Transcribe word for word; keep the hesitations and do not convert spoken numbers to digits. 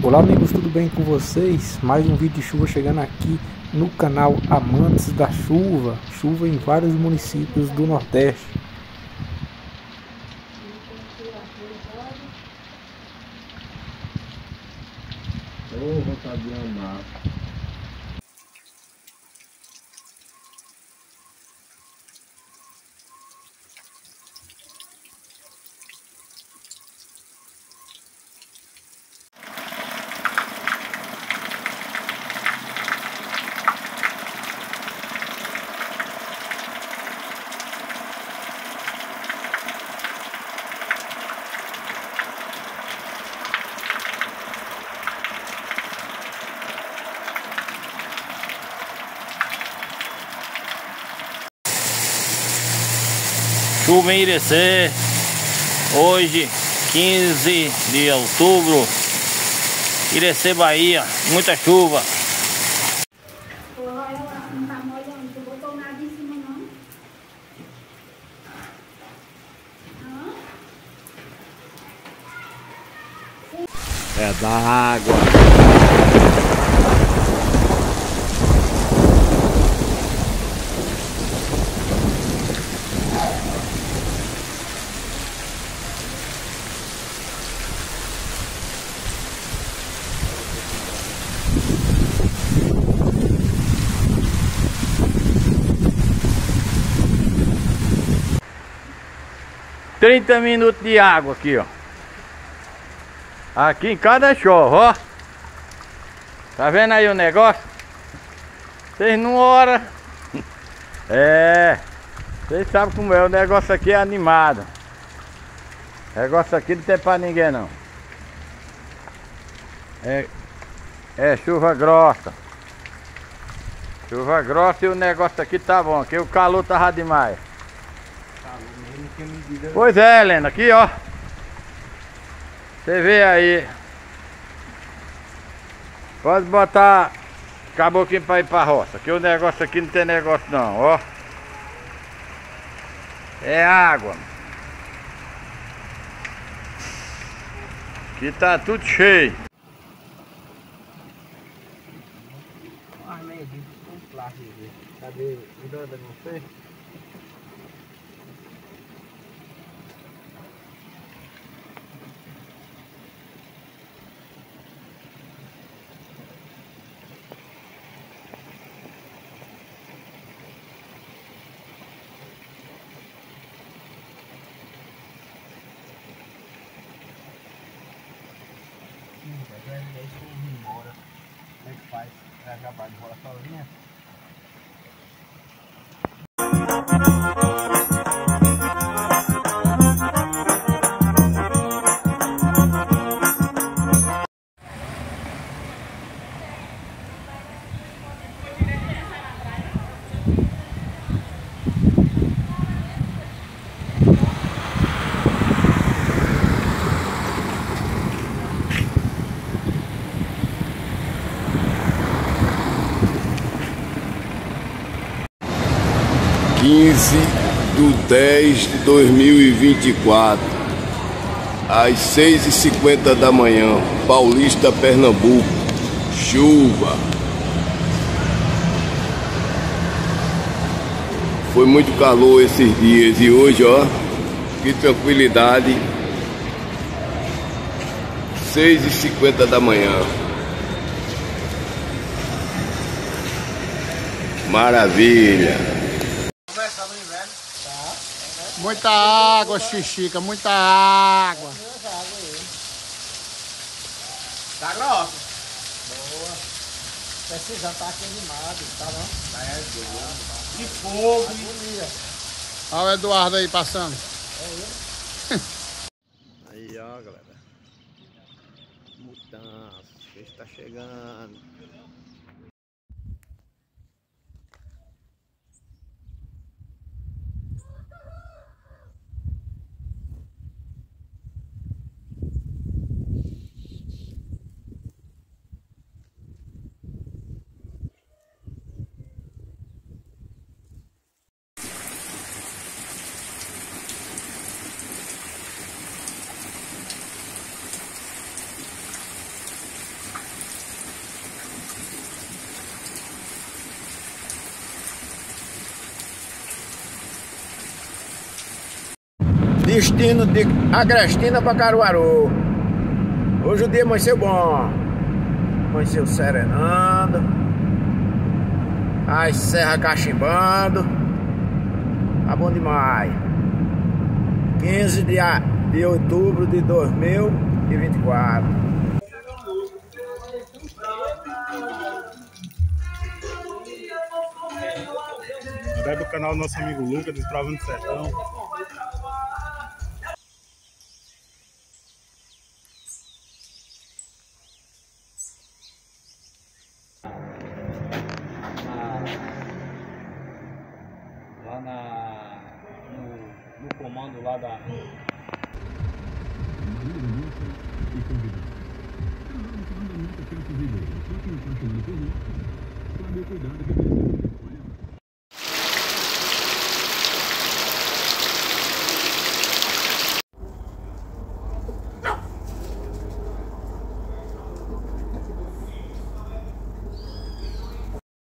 Olá amigos, tudo bem com vocês? Mais um vídeo de chuva chegando aqui no canal Amantes da Chuva. Chuva em vários municípios do Nordeste. Ô, vontadinha massa. Chuva em Irecê, hoje quinze de outubro, Irecê, Bahia, muita chuva. É da água. trinta minutos de água aqui, ó. Aqui em cada chove, ó. Tá vendo aí o negócio? Vocês não oram. É. Vocês sabem como é. O negócio aqui é animado. O negócio aqui não tem pra ninguém não. É, é chuva grossa. Chuva grossa e o negócio aqui tá bom. Aqui o calor tava demais. Pois é, Helena, aqui ó. Você vê aí. Pode botar caboclinho pra ir pra roça. Que o negócio aqui não tem negócio não, ó. É água. Aqui tá tudo cheio. Cadê? Cuidado com você? Embora. Como é que faz? É acabar de rolar sozinha? quinze de dez de dois mil e vinte e quatro, às seis e cinquenta da manhã, Paulista, Pernambuco. Chuva. Foi muito calor esses dias e hoje, ó, que tranquilidade. seis e cinquenta da manhã. Maravilha. Muita água, Xixica, muita água. Tá grossa. Boa. Precisando, tá aqui animado, tá bom? Tá, é doido. E fogo. Olha o Eduardo aí passando. É aí, ó, galera. Mudança, o peixe tá chegando. Destino de Agrestina para Caruaru. Hoje o dia amanheceu bom. Amanheceu serenando. As serras cachimbando. Tá bom demais. quinze de, de outubro de dois mil e vinte e quatro. Vai pro canal do nosso amigo Lucas, Desbravando o Sertão. Lá na, no, no comando lá da... Cuidado.